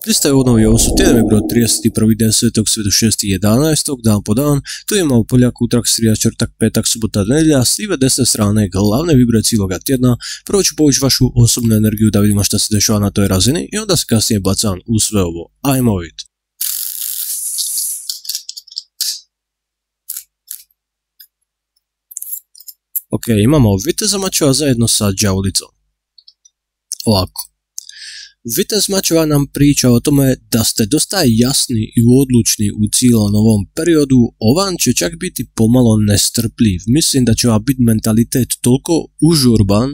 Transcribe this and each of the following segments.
Lista je odnovo ovo su tjedne broj 31.10.26.11. dan po dan, tu imamo poljak, utrak, sreda, četvrtak, petak, subota, nedjelja, s live desne strane glavne vibre cijeloga tjedna. Prvo ću povući vašu osobnu energiju da vidimo šta se dešava na toj razini i onda se kasnije bacam u sve ovo. Ajmo vidjeti. Ok, imamo viteza mačeva zajedno sa đavolicom. Ovako. Vitez mačeva nam priča o tome da ste dosta jasni i odlučni u cijelom ovom periodu, ovan će čak biti pomalo nestrpljiv. Mislim da će vam biti mentalitet toliko užurban,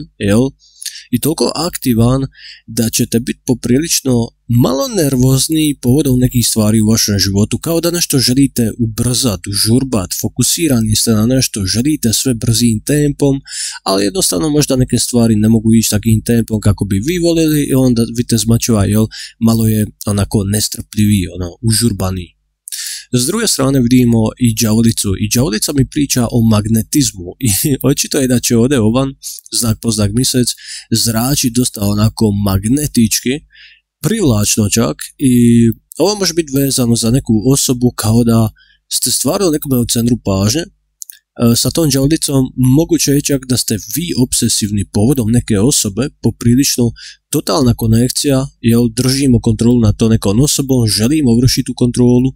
i toliko aktivan da ćete biti poprilično malo nervozni povodom nekih stvari u vašem životu, kao da nešto želite ubrzati, užurbati, fokusirani ste na nešto, želite sve brzim tempom, ali jednostavno možda neke stvari ne mogu ići takim tempom kako bi vi voljeli i onda vitez mačeva, malo je onako nestrpljiviji, užurbaniji. S druge strane vidimo i đavolicu i đavolica mi priča o magnetizmu i očito je da će ovdje ovan, znak po znak mjesec, zrači dosta onako magnetički, privlačno čak i ovo može biti vezano za neku osobu kao da ste stvarno nekome u centru pažnje. Sa tom đavolicom moguće je čak da ste vi obsesivni povodom neke osobe, poprilično totalna konekcija, držimo kontrolu nad to nekom osobom, želimo vršiti tu kontrolu.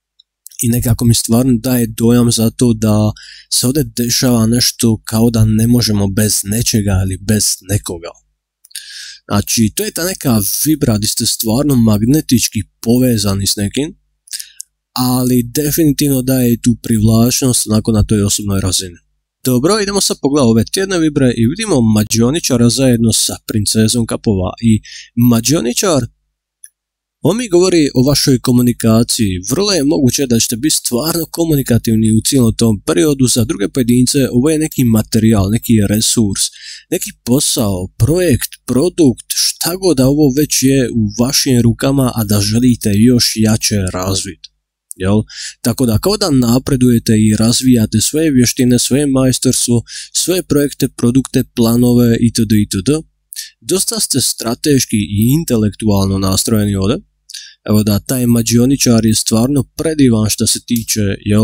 I nekako mi stvarno daje dojam za to da se ovdje dešava nešto kao da ne možemo bez nečega ili bez nekoga. Znači, to je ta neka vibra gdje ste stvarno magnetički povezani s nekim, ali definitivno daje tu privlačnost onako na toj osobnoj razini. Dobro, idemo sad pogledati ove tjedne vibre i vidimo mađioničara zajedno sa princezom kapova i mađioničar. On mi govori o vašoj komunikaciji. Vrlo je moguće da ćete biti stvarno komunikativni u cijelom tom periodu. Za druge pojedince ovo je neki materijal, neki resurs, neki posao, projekt, produkt, šta god da ovo već je u vašim rukama, a da želite još jače razviti. Tako da kao da napredujete i razvijate svoje vještine, svoje majstorstvo, svoje projekte, produkte, planove itd. Dosta ste strateški i intelektualno nastrojeni ovdje. Evo da, taj mađioničar je stvarno predivan što se tiče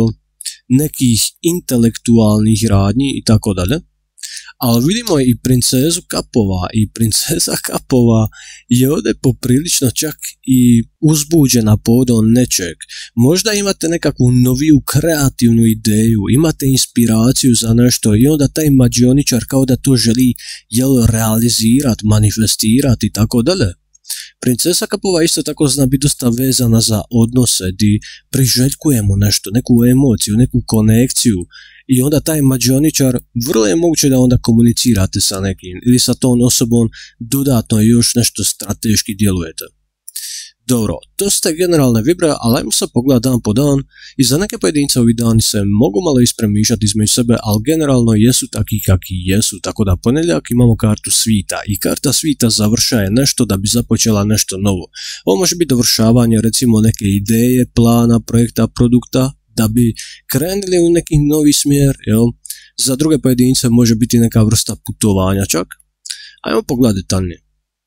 nekih intelektualnih radnji i tako dalje. Ali vidimo i princezu kapova i princeza kapova je ovdje poprilično čak i uzbuđena povodom nečeg. Možda imate nekakvu noviju kreativnu ideju, imate inspiraciju za nešto i onda taj mađioničar kao da to želi realizirati, manifestirati i tako dalje. Princesa kapova isto tako zna biti dosta vezana za odnose gdje priželjkujemo nešto, neku emociju, neku konekciju i onda taj mađioničar vrlo je moguće da onda komunicirate sa nekim ili sa tom osobom dodatno još nešto strateški djelujete. Dobro, to ste generalne vibre, ali ajmo sad pogledati dan po dan i za neke pojedince ovi dani se mogu malo ispremišljati između sebe, ali generalno jesu takvi kakvi jesu, tako da ponedjeljak imamo kartu svita i karta svita završaje nešto da bi započela nešto novo. Ovo može biti dovršavanje recimo neke ideje, plana, projekta, produkta, da bi krenuli u neki novi smjer, Za druge pojedince može biti neka vrsta putovanja čak. Ajmo pogledati detaljnije.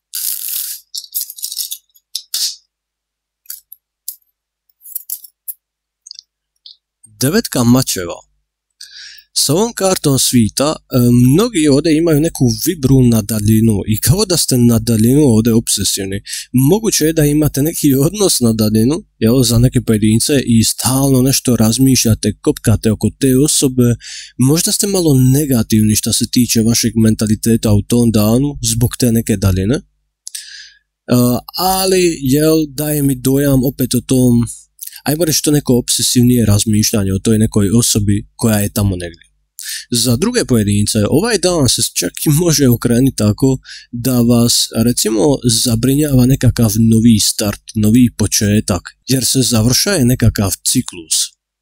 Devetka mačeva. Sa ovom kartom svita, mnogi ovdje imaju neku vibru na daljinu i kao da ste na daljinu ovdje obsesivni. Moguće je da imate neki odnos na daljinu, za neke pojedince i stalno nešto razmišljate, kopkate oko te osobe. Možda ste malo negativni što se tiče vašeg mentaliteta u tom danu zbog te neke daljine. Ali, daje mi dojam opet o tom, ajmo reći to neko obsesivnije razmišljanje o toj nekoj osobi koja je tamo negdje. Za druge pojedince, ovaj dan se čak i može okrenuti tako da vas, recimo, zabrinjava nekakav novi start, novi početak, jer se završaje nekakav ciklus.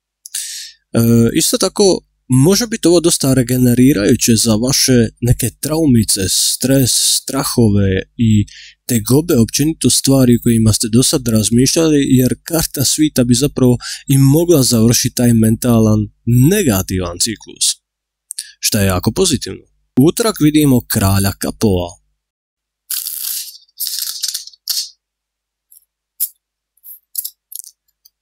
Isto tako, može biti ovo dosta regenerirajuće za vaše neke traumice, stres, strahove i tegobe, općenito stvari kojima ste do sad razmišljali, jer karta svita bi zapravo i mogla završiti taj mentalan negativan ciklus, što je jako pozitivno. U utorak vidimo kralja kapova.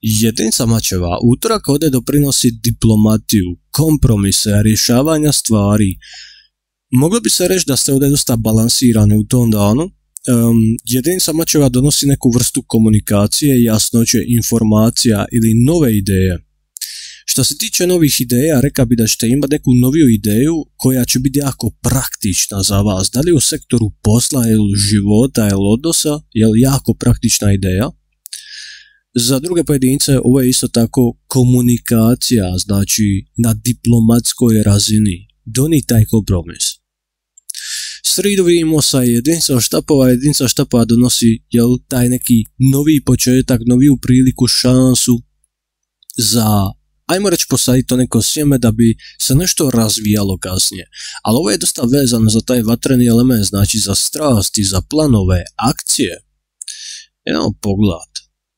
Jedinica mačeva utorak ovdje doprinosi diplomatiju, kompromise, rješavanja stvari. Moglo bi se reći da ste ovdje dosta balansirani u tom danu. Jedinica mačeva donosi neku vrstu komunikacije, jasnoće, informacija ili nove ideje. Što se tiče novih ideja, reka bi da ćete imati neku noviju ideju koja će biti jako praktična za vas. Da li u sektoru posla ili života ili odnosa, je jako praktična ideja. Za druge pojedince ovo je isto tako komunikacija, znači na diplomatskoj razini. Doni taj kompromis. Sridu vidimo sa jedinicom štapova. Jedinica štapova donosi taj neki novi početak, noviju priliku, šansu za, ajmo reći, posaditi to neko sjeme da bi se nešto razvijalo kasnije. Ali ovo je dosta vezano za taj vatreni element, znači za strasti, za planove, akcije. Idemo pogled.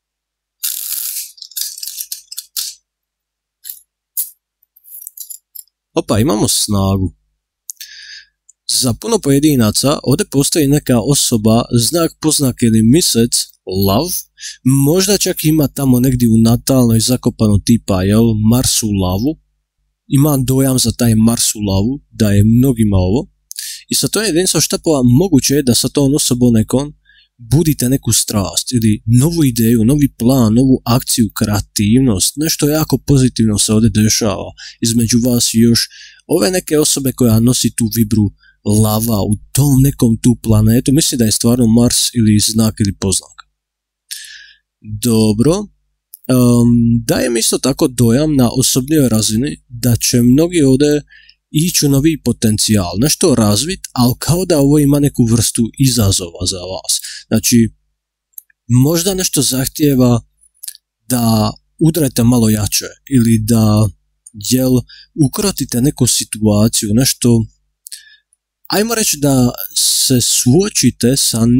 Opa, imamo snagu. Za puno pojedinaca ovdje postoji neka osoba, znak, poznak ili mjesec, love, možda čak ima tamo negdje u natalnoj zakopanu tipa, Mars u lavu. Imam dojam za taj Mars u lavu, da je mnogima ovo. I sa to jedinicom štapova moguće je da sa tom osobom nekom budite neku strast ili novu ideju, novi plan, novu akciju, kreativnost, nešto jako pozitivno se ovdje dešava između vas i još ove neke osobe koja nosi tu vibru lava u tom nekom tu planetu. Mislim da je stvarno Mars ili znak ili poznak. Dobro. Dajem isto tako dojam na osobnijoj razini da će mnogi ovdje ići u novi potencijal, nešto razvit, ali kao da ovo ima neku vrstu izazova za vas. Znači, možda nešto zahtijeva da udarete malo jače ili da ukrotite neku situaciju, nešto, ajmo reći da se suočite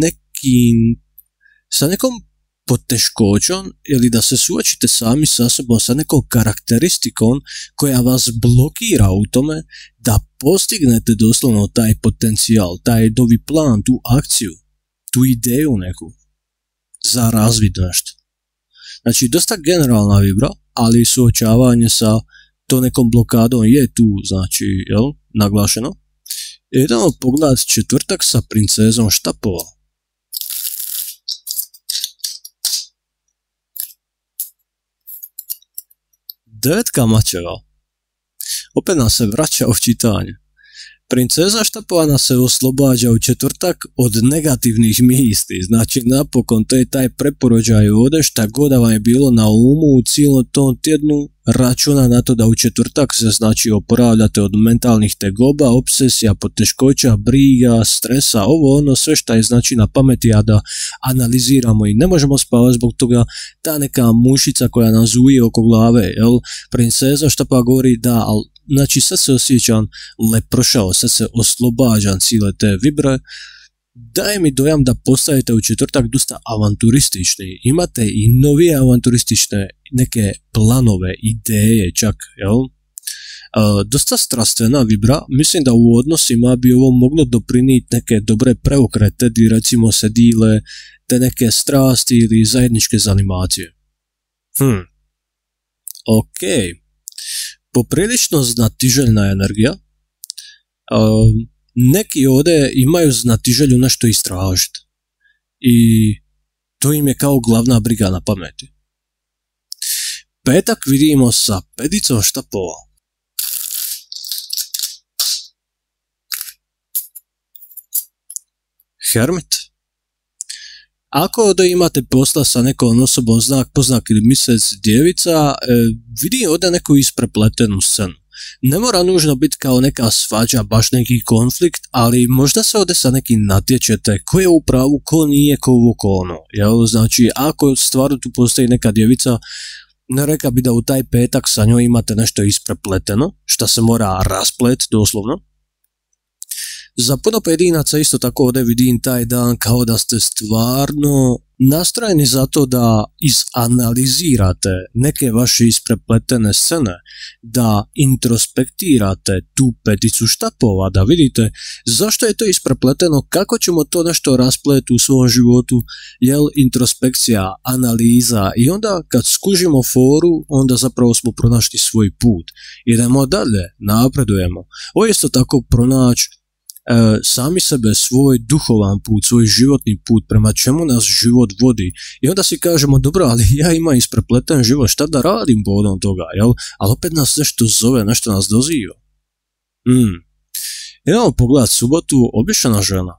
sa nekom poteškoćom ili da se suočite sami sa sobom sa nekom karakteristikom koja vas blokira u tome da postignete doslovno taj potencijal, taj novi plan, tu akciju, tu ideju neku za razvid nešto. Znači, dosta generalna vibra, ali suočavanje sa to nekom blokadom je tu, znači, naglašeno. Idemo pogledati četvrtak sa princezom štapova. Devetka mačeva. Opet nas se vraća u čitanje. Princeza štapova nas se oslobađa u četvrtak od negativnih misli. Znači, napokon, to je taj preporođaj ovdje, šta god vam je bilo na umu u cijelom tom tjednu, računa na to da u četvrtak se, znači, oporavljate od mentalnih tegoba, obsesija, poteškoća, briga, stresa, sve što je, znači, na pameti, a da analiziramo i ne možemo spavati zbog toga. Ta neka mušica koja nas zuje oko glave, princeza štapova govori da, ali, znači, sad se osjećam leprošao, sad se oslobađam cijele te vibre. Daje mi dojam da postajete u četvrtak dosta avanturistični. Imate i novije avanturistične neke planove, ideje čak, dosta strastvena vibra. Mislim da u odnosima bi ovo moglo doprinijeti neke dobre preokrete, di recimo se dile te neke strasti ili zajedničke zanimacije. Ok. Poprilično znatiželjna energija. Neki ovdje imaju znatiželju nešto istražiti i to im je kao glavna briga na pameti. Petak vidimo sa pedicom štapova. Hermit. Ako ovdje imate posla sa nekom osobom, znak, poznak ili mjesec, djevica, vidim ovdje neku isprepletenu scenu. Ne mora nužno biti kao neka svađa, baš neki konflikt, ali možda se ovdje sa nekim natječete, ko je u pravu, ko nije, ko ovo, ko ono. Znači, ako stvarno tu postoji neka djevica, ne reka bi da u taj petak sa njoj imate nešto isprepleteno, što se mora rasplet, doslovno. Za puno pojedinaca isto tako ovdje vidim taj dan kao da ste stvarno nastrojeni za to da izanalizirate neke vaše isprepletene scene, da introspektirate tu peticu štapova, da vidite zašto je to isprepleteno, kako ćemo to nešto raspletu u svom životu, jel introspekcija, analiza i onda kad skužimo foru, onda zapravo smo pronašli svoj put. Idemo dalje, napredujemo. Ovo je isto tako pronaći sami sebe, svoj duhovan put, svoj životni put, prema čemu nas život vodi. I onda si kažemo, dobro, ali ja imam isprepleten život, šta da radim povodom toga, jel? Ali opet nas nešto zove, nešto nas doziva. Idemo pogledat subotu, obična žena.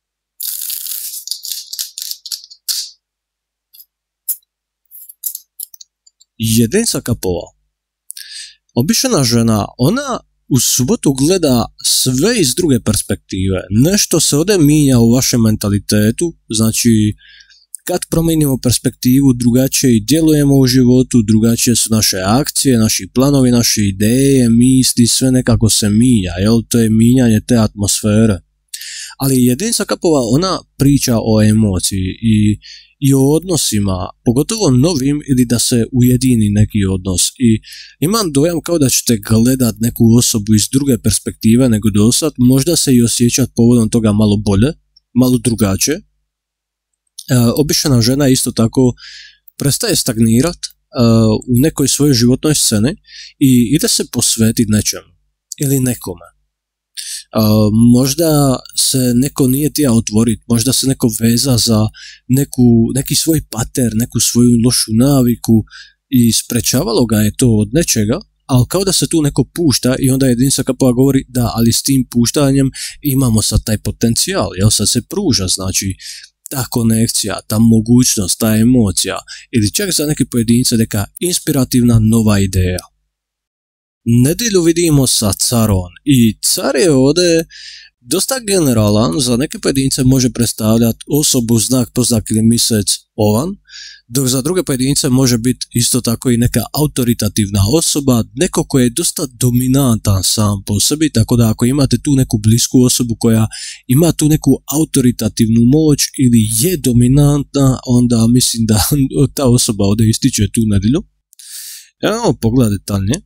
Jedinica kapova. Obična žena, ona u subotu gleda sve iz druge perspektive. Nešto se ovdje mijenja u vašem mentalitetu, znači kad promijenimo perspektivu, drugačije i djelujemo u životu, drugačije su naše akcije, naši planovi, naše ideje, misli, sve nekako se mijenja, jel? To je mijenjanje te atmosfere. Ali jedinica kapova, ona priča o emociji i o odnosima, pogotovo novim ili da se ujedini neki odnos. I imam dojam kao da ćete gledat neku osobu iz druge perspektive nego do sad, možda se i osjećat povodom toga malo bolje, malo drugačije. Obična žena isto tako prestaje stagnirat u nekoj svojoj životnoj sceni i ide se posvetiti nečemu ili nekome. Možda se neko nije tija otvoriti, možda se neko veza za neki svoj pater, neku svoju lošu naviku i sprečavalo ga je to od nečega, ali kao da se tu neko pušta i onda jedinica kapova govori da, ali s tim puštanjem imamo sad taj potencijal, jel sad se pruža, znači ta konekcija, ta mogućnost, ta emocija ili čak za neke pojedince neka inspirativna nova ideja. Nedjelju vidimo sa carom i car je ovdje dosta generalan, za neke pojedince može predstavljati osobu znak, poznak ili mjesec ovan, dok za druge pojedince može biti isto tako i neka autoritativna osoba, neko koji je dosta dominantan sam po sebi, tako da ako imate tu neku blisku osobu koja ima tu neku autoritativnu moć ili je dominantna, onda mislim da ta osoba ovdje ističe tu nedjelju. Evo pogled detaljnije.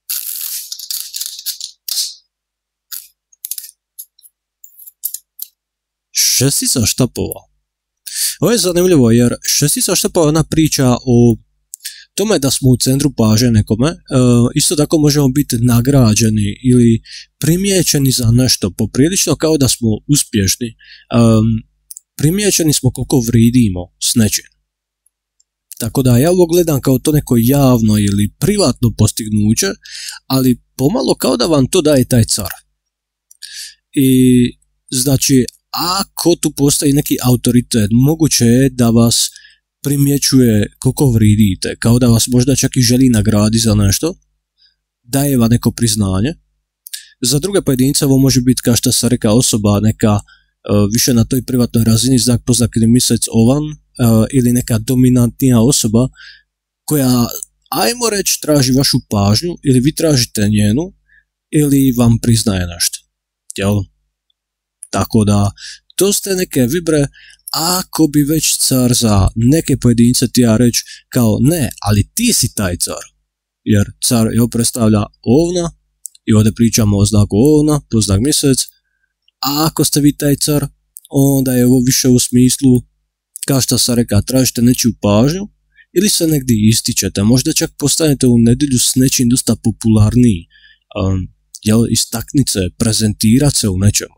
Šestica štapova. Ovo je zanimljivo jer šestica štapova ona priča o tome da smo u centru pažnje nekome. Isto tako možemo biti nagrađeni ili primijećeni za nešto, poprilično kao da smo uspješni. Primijećeni smo koliko vridimo s nečim. Tako da ja ovo gledam kao to neko javno ili privatno postignuće, ali pomalo kao da vam to daje taj car. I znači, ako tu postoji neki autoritet, moguće je da vas primjećuje koliko vridite, kao da vas možda čak i želi nagraditi za nešto, daje vam neko priznanje. Za druge pojedince ovo može biti, kao što sam rekao, osoba neka više na toj privatnoj razini, znak poznak ili mjesec ovan, ili neka dominantnija osoba koja, ajmo reći, traži vašu pažnju ili vi tražite njenu ili vam priznaje nešto. Jel? Tako da, to ste neke vibre, ako bi već car za neke pojedince tija reći kao ne, ali ti si taj car. Jer car je predstavlja ovna i ovdje pričamo o znaku ovna, to znak mjesec, a ako ste vi taj car, onda je ovo više u smislu, kao što sam rekao, tražite nečiju pažnju ili se negdje ističete, možda čak postanete u nedjelju s nečim dosta popularniji, istaknit se, prezentirat se u nečemu.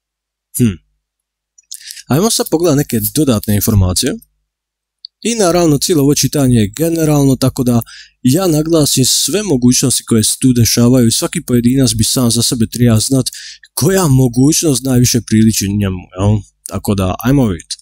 Ajmo sad pogledati neke dodatne informacije. I naravno cijelo ovo čitanje je generalno, tako da ja naglasim sve mogućnosti koje se tu dešavaju i svaki pojedinac bi sam za sebe trebao znati koja mogućnost najviše priliči njemu. Jel? Tako da ajmo vidjeti.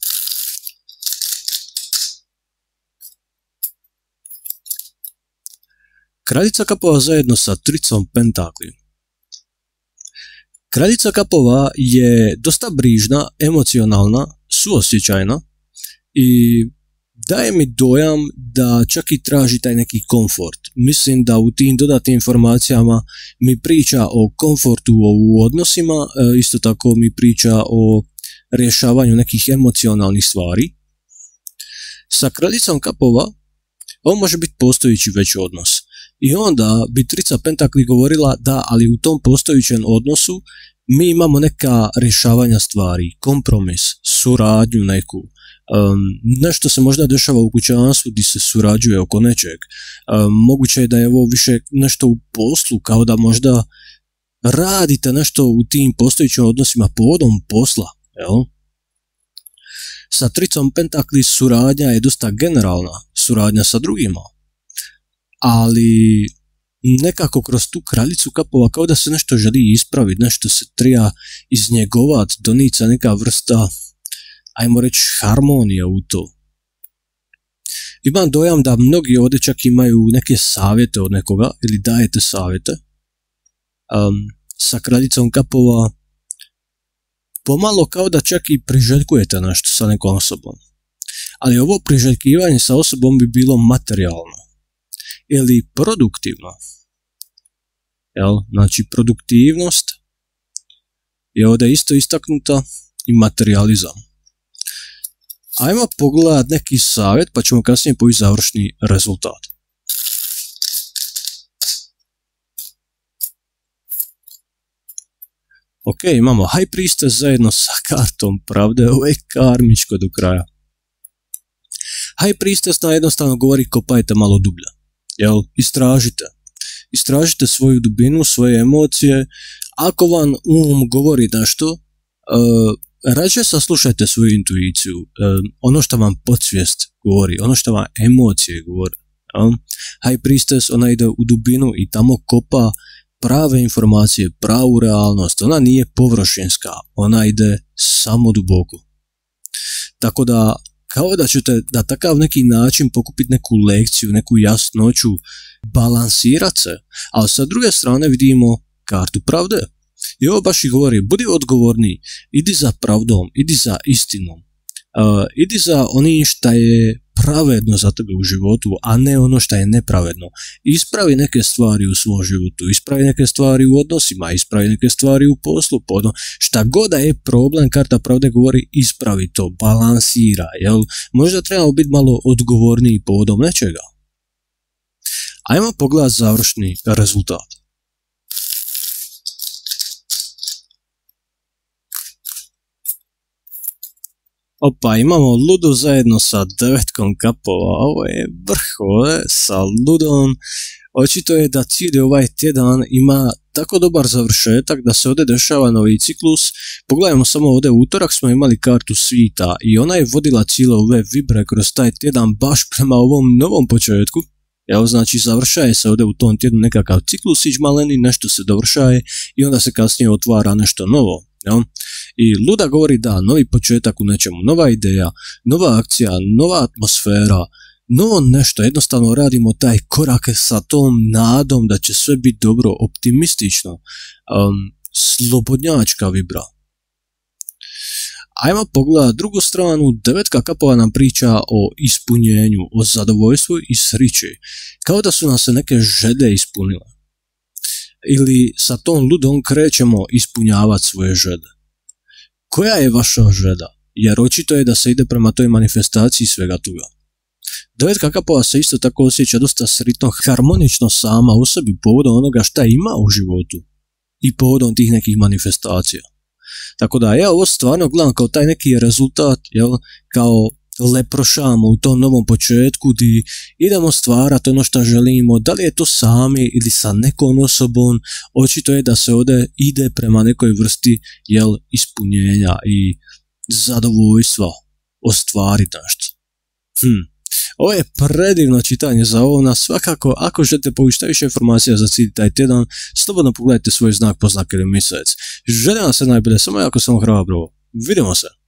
Kraljica kapova zajedno sa tricom pentakli. Kraljica kapova je dosta brižna, emocionalna, suosjećajna i daje mi dojam da čak i traži taj neki komfort. Mislim da u tim dodatnim informacijama mi priča o komfortu u odnosima, isto tako mi priča o rješavanju nekih emocionalnih stvari. Sa kraljicom kapova ovo može biti postojeći već odnos. I onda bi trica pentakli govorila da, ali u tom postojećem odnosu mi imamo neka rješavanja stvari, kompromis, suradnju neku, nešto se možda dešava u kućanstvu gdje se surađuje oko nečeg. Moguće je da je ovo više nešto u poslu, kao da možda radite nešto u tim postojećim odnosima povodom posla. Jel? Sa tricom pentakli suradnja je dosta generalna, suradnja sa drugima. Ali nekako kroz tu kraljicu kapova kao da se nešto želi ispraviti, nešto se treba iznjegovati, donica neka vrsta, ajmo reći, harmonija u to. Imam dojam da mnogi ovdje čak imaju neke savjete od nekoga ili dajete savjete. Sa kraljicom kapova pomalo kao da čak i priželjkujete nešto sa nekom osobom. Ali ovo priželjkivanje sa osobom bi bilo materijalno ili produktivno. Jel? Znači produktivnost je ovdje isto istaknuta i materializam. Ajmo pogledati neki savjet pa ćemo kasnije poći završni rezultat. Ok, imamo High Priestess zajedno sa kartom pravde, ovo je karmičko do kraja. High Priestess jednostavno govori kopajte malo dublje. Jel? Istražite svoju dubinu, svoje emocije. Ako vam govori nešto, rađe saslušajte svoju intuiciju, ono što vam podsvijest govori, ono što vam emocije govore. High Priestess, ona ide u dubinu i tamo kopa prave informacije, pravu realnost. Ona nije površinska, ona ide samo duboko. Tako da, kao da ćete na takav neki način pokupiti neku lekciju, neku jasnoću, balansirati se, ali sa druge strane vidimo kartu pravde. I ovo baš i govori, budi odgovorniji, idi za pravdom, idi za istinom, idi za onim šta je pravedno za tebe u životu, a ne ono šta je nepravedno. Ispravi neke stvari u svom životu, ispravi neke stvari u odnosima, ispravi neke stvari u poslu, šta god da je problem, karta pravde govori ispravi to, balansira, jel? Možda trebamo biti malo odgovorniji povodom nečega. Ajmo pogledati završni rezultat. Opa, imamo ludu zajedno sa devetkom kapova, ovo je vrh sa ludom. Očito je da cijeli ovaj tjedan ima tako dobar završetak da se ovdje dešava novi ciklus. Pogledajmo samo ovdje, u utorak smo imali kartu svita i ona je vodila cijele ove vibre kroz taj tjedan baš prema ovom novom početku. Evo, znači završaje se ovdje u tom tjednu nekakav ciklusić maleni, nešto se dovršaje i onda se kasnije otvara nešto novo. Jel? I luda govori da, novi početak u nečemu, nova ideja, nova akcija, nova atmosfera, novo nešto, jednostavno radimo taj korak sa tom nadom da će sve biti dobro, optimistično, slobodnjačka vibra. Ajmo pogledati drugu stranu, devetka kapova nam priča o ispunjenju, o zadovoljstvu i srići, kao da su nam se neke želje ispunile. Ili sa tom ludom krećemo ispunjavati svoje želje. Koja je vaša želja? Jer očito je da se ide prema toj manifestaciji svega toga. Devetka kapova se isto tako osjeća dosta sretno, harmonično sama u sebi povodom onoga šta ima u životu i povodom tih nekih manifestacija. Tako da ja ovo stvarno gledam kao taj neki rezultat, jel, kao leprošamo u tom novom početku gdje idemo stvarati ono što želimo, da li je to sami ili sa nekom osobom, očito je da se ovdje ide prema nekoj vrsti, jel, ispunjenja i zadovoljstva ostvariti nešto. Ovo je predivno čitanje za ovo, na svakako ako želite povući šta više informacija za cijeli taj tjedan, slobodno pogledajte svoj znak, poznak ili mjesec. Želim vam sve najbolje, samo jako sam hrabro. Vidimo se!